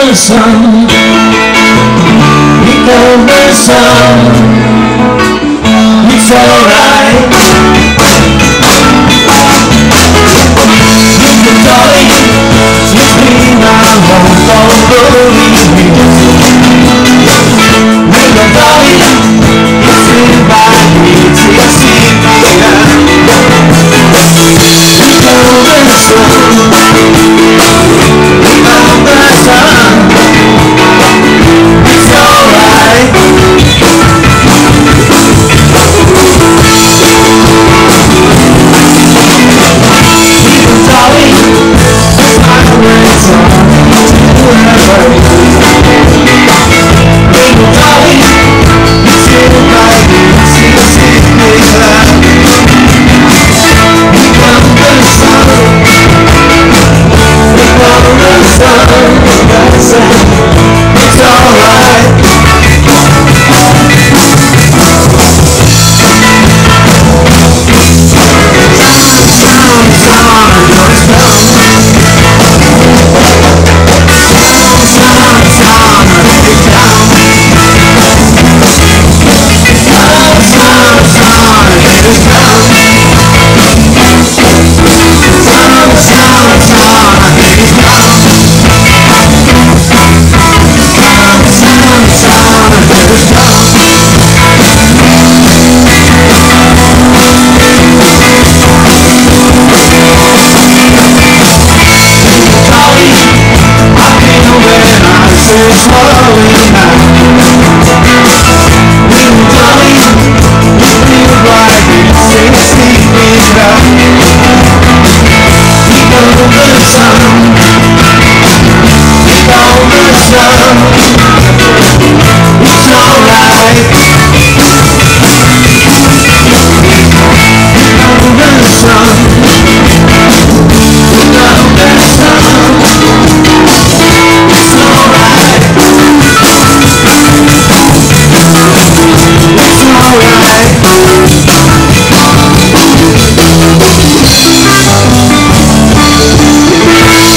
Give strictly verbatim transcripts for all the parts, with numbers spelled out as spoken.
the sun, here comes the sun. It's alright. Little darling, she's been our home for believe me. Little darling, it's goodbye, it's a secret. Here comes the sun, here comes the sun. It's alright.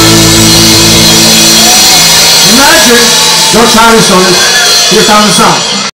No childish on it. Here comes the sun.